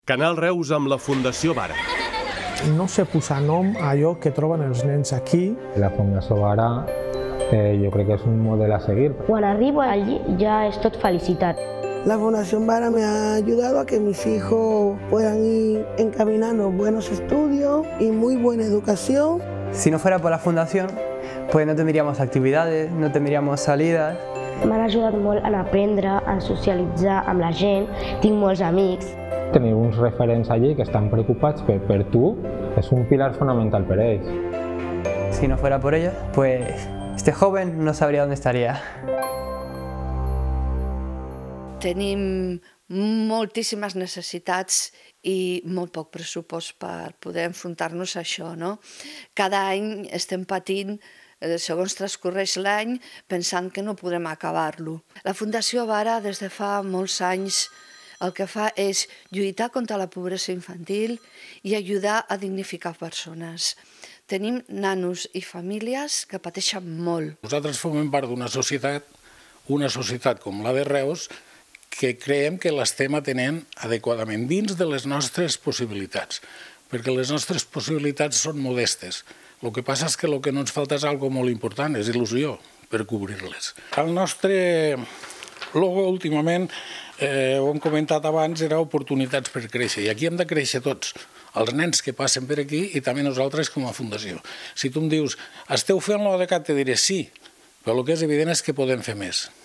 Canal Reus amb la Fundació Vara. No sé posar nom a allò que troben els nens aquí. La Fundació Vara jo crec que és un model a seguir. Quan arribo allí ya es tot felicitat. La Fundación Vara me ha ayudado a que mis hijos puedan ir encaminando buenos estudios y muy buena educación. Si no fuera por la Fundación, pues no tendríamos actividades, no tendríamos salidas. M'han ajudat molt a aprendre, a socialitzar amb la gent, tinc molts amics. Tenir uns referents allí que estan preocupats per tu és un pilar fonamental per ells. Si no fuera por ella, pues este joven no sabría dónde estaría. Tenim moltíssimes necessitats i molt poc pressupost per poder enfrontar-nos a això, no? Cada any estem patint, segons transcorreix l'any, pensant que no podrem acabar-lo. La Fundació Vara, des de fa molts anys, el que fa és lluitar contra la pobresa infantil i ajudar a dignificar persones. Tenim nanos i famílies que pateixen molt. Nosaltres formem part d'una societat com la de Reus, que creiem que l'estem atenent adequadament dins de les nostres possibilitats, perquè les nostres possibilitats són modestes. El que passa és que el que no ens falta és algo molt important, és il·lusió per cobrir-les. El nostre logo últimament, ho hem comentat abans, era oportunitats per créixer, i aquí hem de créixer tots, els nens que passen per aquí i també nosaltres com a fundació. Si tu em dius, esteu fent l'ODCAT, te diré sí, però el que és evident és que podem fer més.